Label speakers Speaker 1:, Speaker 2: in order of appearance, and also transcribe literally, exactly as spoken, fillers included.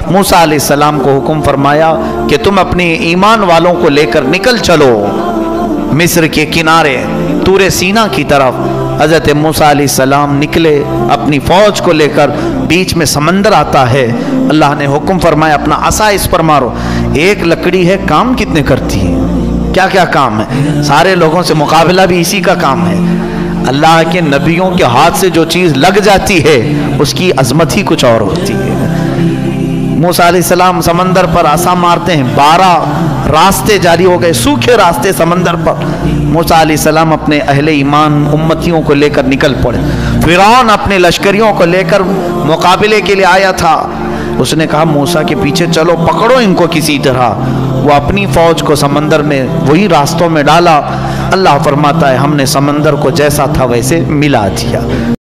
Speaker 1: मूसा अलैहिस्सलाम को हुक्म फरमाया कि तुम अपने ईमान वालों को लेकर निकल चलो मिस्र के किनारे तूरे सीना की तरफ। हज़रत मूसा अलैहिस्सलाम निकले अपनी फौज को लेकर, बीच में समंदर आता है। अल्लाह ने हुक्म फरमाया अपना असा इस पर मारो। एक लकड़ी है, काम कितने करती है, क्या क्या काम है, सारे लोगों से मुकाबला भी इसी का काम है। अल्लाह के नबियों के हाथ से जो चीज़ लग जाती है उसकी अजमत ही कुछ और होती है। मूसा अलैहिस्सलाम समंदर पर आसा मारते हैं, बारह रास्ते जारी हो गए, सूखे रास्ते समंदर पर। मूसा अलैहिस्सलाम अपने अहले ईमान उम्मतियों को लेकर निकल पड़े। फिरौन अपने लश्करियों को लेकर मुकाबले के लिए आया था। उसने कहा मूसा के पीछे चलो, पकड़ो इनको किसी तरह। वो अपनी फौज को समंदर में वही रास्तों में डाला। अल्लाह फरमाता है हमने समंदर को जैसा था वैसे मिला दिया।